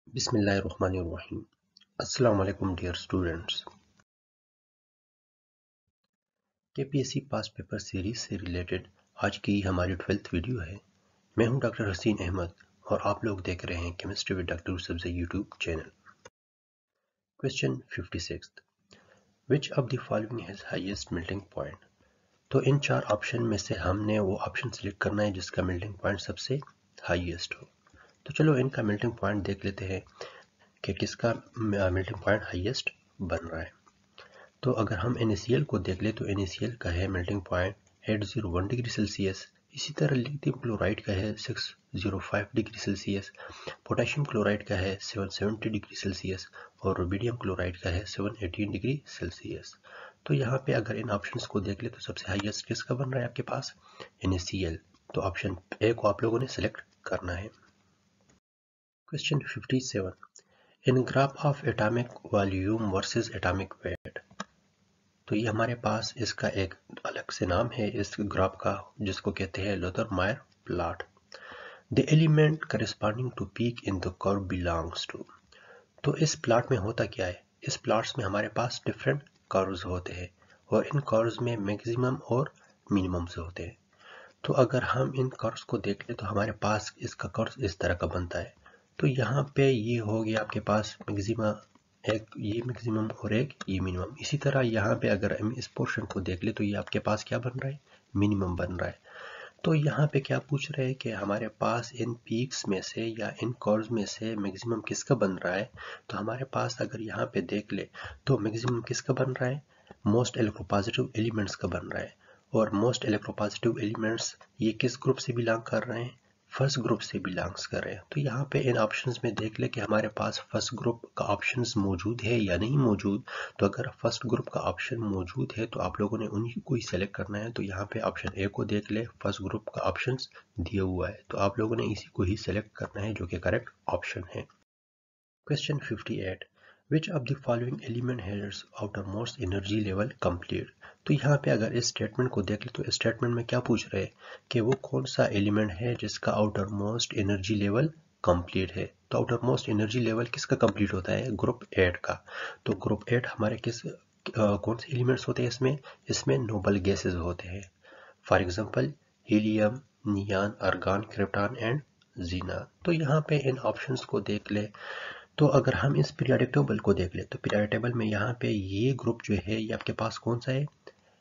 बिस्मिल्लाहिर्रहमानिर्रहीम। अस्सलाम वालेकुम dear students. KPSC past paper series से रिलेटेड आज की हमारी 12th वीडियो है। मैं हूं डॉक्टर हसीन अहमद और आप लोग देख रहे हैं chemistry with doctor Yusuf YouTube channel. Question 56, which of the following has highest melting point. तो इन चार ऑप्शन में से हमने वो ऑप्शन सिलेक्ट करना है जिसका मेल्टिंग पॉइंट सबसे हाईएस्ट हो। तो चलो इनका मेल्टिंग पॉइंट देख लेते हैं कि किसका मेल्टिंग पॉइंट हाईएस्ट बन रहा है। तो अगर हम NaCl को देख ले तो NaCl का है मेल्टिंग पॉइंट 801 डिग्री सेल्सियस। इसी तरह लिथियम क्लोराइड का है 605 डिग्री सेल्सियस, पोटेशियम क्लोराइड का है 770 डिग्री सेल्सियस और रुबिडियम क्लोराइड का है 718 डिग्री सेल्सियस। तो यहाँ पे अगर इन ऑप्शंस को देख ले तो सबसे हाईएस्ट किसका बन रहा है आपके पास? NaCl। तो ऑप्शन ए को आप लोगों ने सिलेक्ट करना है। Question 57, in graph of atomic volume versus atomic weight. तो ये हमारे पास इसका एक अलग से नाम है इस ग्राफ का, जिसको कहते हैं Lothar Meyer plot. The element corresponding to peak in the curve belongs to. तो इस प्लॉट में होता क्या है, इस प्लॉट्स में हमारे पास डिफरेंट कर्व्स होते हैं और इन कर्व्स में मैक्सिमम और मिनिमम्स होते हैं। तो अगर हम इन कर्व्स को देख ले तो हमारे पास इसका कर्व इस तरह का बनता है। तो यहाँ पे ये हो गया आपके पास मैक्सिमम, एक ये मैक्सिमम और एक ये मिनिमम। इसी तरह यहाँ पे अगर हम इस पोर्शन को देख ले तो ये आपके पास क्या बन रहा है? मिनिमम बन रहा है। तो यहाँ पे क्या पूछ रहे हैं कि हमारे पास इन पीक्स में से या इन कर्व्स में से मैक्सिमम किसका बन रहा है। तो हमारे पास अगर यहाँ पे देख ले तो मैक्सिमम किसका बन रहा है? मोस्ट इलेक्ट्रोपॉजिटिव एलिमेंट्स का बन रहा है। और मोस्ट इलेक्ट्रोपॉजिटिव एलिमेंट्स ये किस ग्रुप से बिलोंग कर रहे हैं? फर्स्ट ग्रुप से बिलोंग्स कर रहे हैं। तो यहाँ पे इन ऑप्शंस में देख ले कि हमारे पास फर्स्ट ग्रुप का ऑप्शंस मौजूद है या नहीं मौजूद। तो अगर फर्स्ट ग्रुप का ऑप्शन मौजूद है तो आप लोगों ने उन्हीं को ही सेलेक्ट करना है। तो यहाँ पे ऑप्शन ए को देख ले, फर्स्ट ग्रुप का ऑप्शंस दिया हुआ है तो आप लोगों ने इसी को ही सेलेक्ट करना है जो कि करेक्ट ऑप्शन है। Question 58, which of the following element has outermost energy level complete. तो यहाँ पे अगर इस स्टेटमेंट को देख ले तो इस स्टेटमेंट में क्या पूछ रहे हैं कि वो कौन सा एलिमेंट है जिसका आउटरमोस्ट एनर्जी लेवल कंप्लीट है। तो आउटरमोस्ट एनर्जी लेवल किसका कंप्लीट होता है? ग्रुप 8 का। तो ग्रुप 8 हमारे कौन से एलिमेंट्स होते हैं इसमें? इसमें नोबल गैसेज होते हैं। For example helium, neon, argon, krypton and xenon. तो यहाँ पे इन ऑप्शंस को देख ले तो अगर हम इस पीरियोडिक टेबल को देख ले तो पीरियोडिक टेबल में यहाँ पे ये ग्रुप जो है ये आपके पास कौन सा है?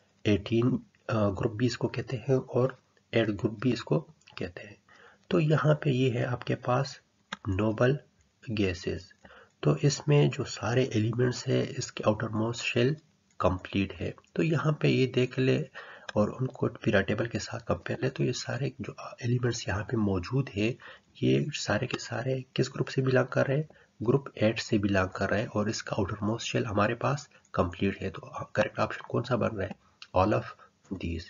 18 ग्रुप भी इसको कहते हैं और 8 ग्रुप भी इसको कहते हैं। तो यहाँ पे ये है आपके पास नोबल गैसेस। तो इसमें जो सारे एलिमेंट्स है इसके आउटर मोस्ट शेल कंप्लीट है। तो यहाँ पे ये देख ले और उनको पीरियोडिक टेबल के साथ कंपेयर ले तो ये सारे जो एलिमेंट्स यहाँ पे मौजूद है ये सारे के सारे किस ग्रुप से बिलोंग कर रहे हैं? ग्रुप 8 से बिलोंग कर रहा है और इसका आउटर मोस्ट शेल हमारे पास कंप्लीट है। तो करेक्ट ऑप्शन कौन सा बन रहा है? All of these.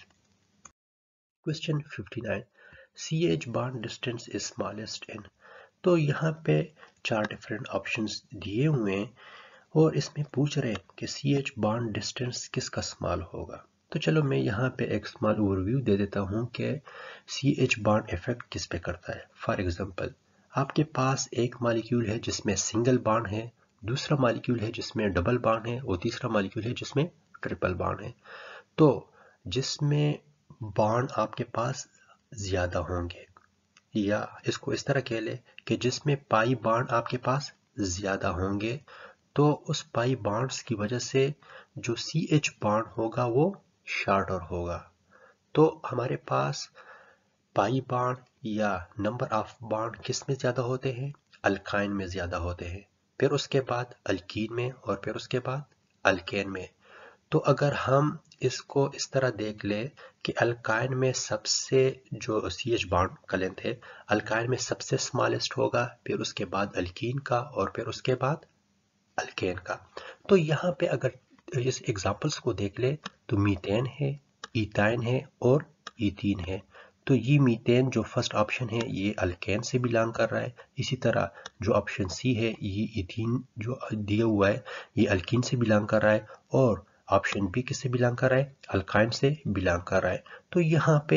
Question 59, CH bond distance is smallest in. तो यहाँ पे चार डिफरेंट ऑप्शंस दिए हुए हैं और इसमें पूछ रहे हैं कि CH बॉन्ड डिस्टेंस किसका स्मॉल होगा। तो चलो मैं यहाँ पे एक स्मॉल ओवरव्यू दे देता हूँ कि CH बॉन्ड इफेक्ट किस पे करता है। फॉर एग्जांपल आपके पास एक मॉलिक्यूल है जिसमें सिंगल बॉन्ड है, दूसरा मॉलिक्यूल है जिसमें डबल बॉन्ड है और तीसरा मॉलिक्यूल है जिसमें ट्रिपल बॉन्ड है। तो जिसमें बॉन्ड आपके पास ज्यादा होंगे या इसको इस तरह कह ले कि जिसमें पाई बॉन्ड आपके पास ज्यादा होंगे तो उस पाई बॉन्ड्स की वजह से जो CH बॉन्ड होगा वो शॉर्टर होगा। तो हमारे पास पाई बॉन्ड या नंबर ऑफ बॉन्ड किस में ज्यादा होते हैं? अल्काइन में ज्यादा होते हैं, फिर उसके बाद अल्कीन में और फिर उसके बाद अल्केन में। तो अगर हम इसको इस तरह देख ले कि अल्काइन में सबसे जो CH बॉन्ड का लेंथ है अल्काइन में सबसे स्मॉलेस्ट होगा, फिर उसके बाद अल्कीन का और फिर उसके बाद अल्केन का। तो यहाँ पे अगर इस एग्जांपल्स को देख ले तो मीथेन है, इथाइन है और इथीन है। तो ये मीथेन जो फर्स्ट ऑप्शन है ये अल्केन से बिलोंग कर रहा है। इसी तरह जो ऑप्शन सी है ये इथीन जो दिया हुआ है ये अल्कीन से बिलोंग कर रहा है और ऑप्शन बी किससे बिलोंग कर रहा है? अल्काइन से बिलोंग कर रहा है। तो यहाँ पे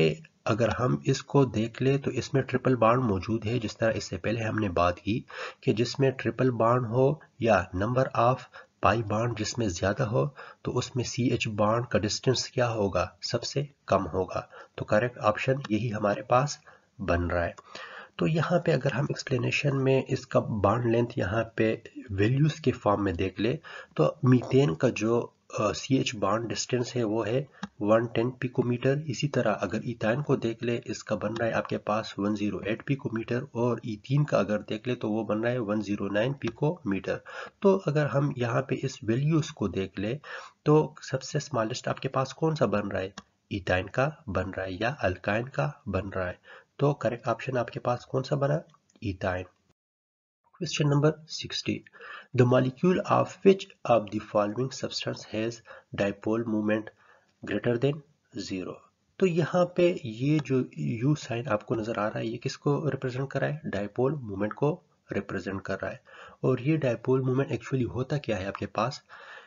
अगर हम इसको देख ले तो इसमें ट्रिपल बॉन्ड मौजूद है, जिस तरह इससे पहले हमने बात की कि जिसमें ट्रिपल बॉन्ड हो या नंबर ऑफ पाई बॉन्ड जिसमें ज़्यादा हो तो उसमें CH बॉन्ड का डिस्टेंस क्या होगा, सबसे कम होगा। तो करेक्ट ऑप्शन यही हमारे पास बन रहा है। तो यहाँ पे अगर हम एक्सप्लेनेशन में इसका बॉन्ड लेंथ यहाँ पे वैल्यूज़ के फॉर्म में देख ले तो मीथेन का जो CH बॉन्ड डिस्टेंस है वो है 110 पिकोमीटर। इसी तरह अगर इथाइन को देख ले इसका बन रहा है आपके पास 108 पिकोमीटर, और इथीन का अगर देख ले तो वो बन रहा है 109 पिकोमीटर। तो अगर हम यहाँ पे इस वैल्यूज़ को देख ले तो सबसे स्मॉलेस्ट आपके पास कौन सा बन रहा है, इथाइन का बन रहा है या अल्काइन का बन रहा है। तो करेक्ट ऑप्शन आपके पास कौन सा बना, ethyne. Question number 60. The molecule of which of the following substance has dipole moment greater than 0? तो यहाँ पे ये जो U साइन आपको नजर आ रहा है ये किसको रिप्रेजेंट कर रहा है, डाइपोल मोमेंट को रिप्रेजेंट कर रहा है। और ये डाइपोल मोमेंट एक्चुअली होता क्या है आपके पास,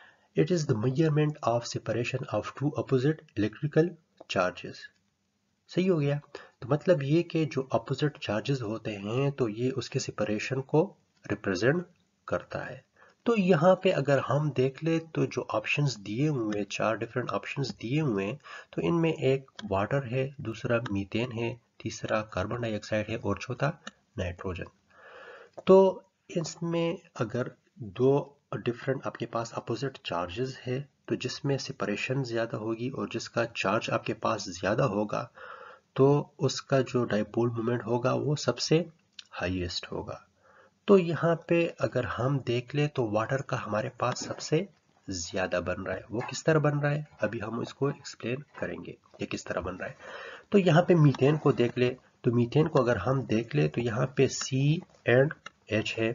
it is the measurement of separation of two opposite electrical charges. सही हो गया। तो मतलब ये कि जो अपोजिट चार्जेस होते हैं तो ये उसके सेपरेशन को रिप्रेजेंट करता है। तो यहाँ पे अगर हम देख ले तो जो ऑप्शंस दिए हुए, 4 डिफरेंट ऑप्शंस दिए हुए हैं, तो इनमें एक वाटर है, दूसरा मीथेन है, तीसरा कार्बन डाइऑक्साइड है और चौथा नाइट्रोजन। तो इसमें अगर दो डिफरेंट आपके पास अपोजिट चार्जेस है तो जिसमें सेपरेशन ज़्यादा होगी और जिसका चार्ज आपके पास ज़्यादा होगा तो उसका जो डाइपोल मोमेंट होगा वो सबसे हाईएस्ट होगा। तो यहाँ पे अगर हम देख ले तो वाटर का हमारे पास सबसे ज्यादा बन रहा है। वो किस तरह बन रहा है अभी हम इसको एक्सप्लेन करेंगे ये किस तरह बन रहा है। तो यहाँ पे मीथेन को देख ले तो मीथेन को अगर हम देख ले तो यहाँ पे C एंड H है,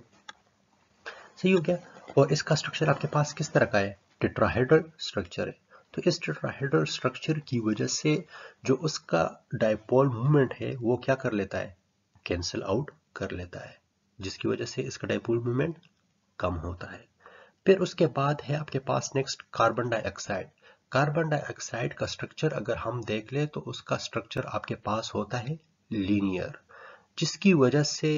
सही हो गया। और इसका स्ट्रक्चर आपके पास किस तरह का है, टेट्राहेड्रल स्ट्रक्चर है। तो इस टेट्राहेड्रल स्ट्रक्चर की वजह से जो उसका डाइपोल मूवमेंट है वो क्या कर लेता है, कैंसिल आउट कर लेता है, जिसकी वजह से इसका डाइपोल मूवमेंट कम होता है। फिर उसके बाद है आपके पास next carbon dioxide. Carbon dioxide का स्ट्रक्चर अगर हम देख ले तो उसका स्ट्रक्चर आपके पास होता है लीनियर, जिसकी वजह से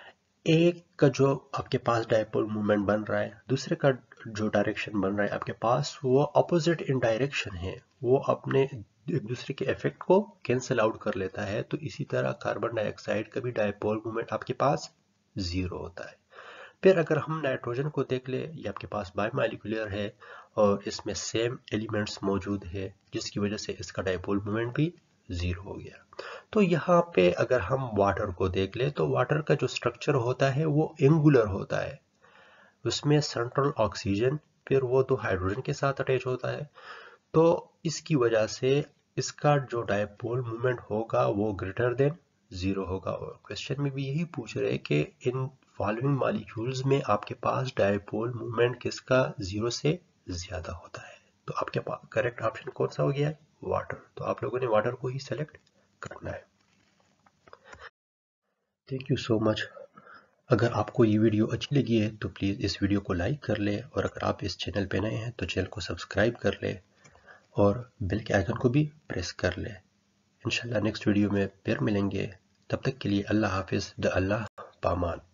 एक का जो आपके पास डाइपोल मूवमेंट बन रहा है, दूसरे का जो डायरेक्शन बन रहा है आपके पास वो अपोजिट इन डायरेक्शन है, वो अपने एक दूसरे के इफेक्ट को कैंसिल आउट कर लेता है। तो इसी तरह कार्बन डाइऑक्साइड का भी डाइपोल मूवमेंट आपके पास 0 होता है। फिर अगर हम नाइट्रोजन को देख ले, ये आपके पास बायोमॉलिक्यूलर है और इसमें सेम एलिमेंट्स मौजूद है, जिसकी वजह से इसका डाइपोल मूवमेंट भी 0 हो गया। तो यहाँ पे अगर हम वाटर को देख ले तो वाटर का जो स्ट्रक्चर होता है वो एंगुलर होता है, उसमें सेंट्रल ऑक्सीजन फिर वो 2 हाइड्रोजन के साथ अटैच होता है। तो इसकी वजह से इसका जो डाइपोल मूवमेंट होगा वो ग्रेटर देन 0 होगा। और क्वेश्चन में भी यही पूछ रहे हैं कि इन फॉलोइंग मॉलिक्यूल्स में आपके पास डाइपोल मूवमेंट किसका 0 से ज्यादा होता है। तो आपके पास करेक्ट ऑप्शन कौन सा हो गया है, वाटर। तो आप लोगों ने वाटर को ही सेलेक्ट करना है। Thank you so much. अगर आपको ये वीडियो अच्छी लगी है तो प्लीज़ इस वीडियो को लाइक कर ले, और अगर आप इस चैनल पे नए हैं तो चैनल को सब्सक्राइब कर ले और बेल के आइकन को भी प्रेस कर ले। इंशाल्लाह नेक्स्ट वीडियो में फिर मिलेंगे, तब तक के लिए अल्लाह हाफिज़, द अल्लाह पामान।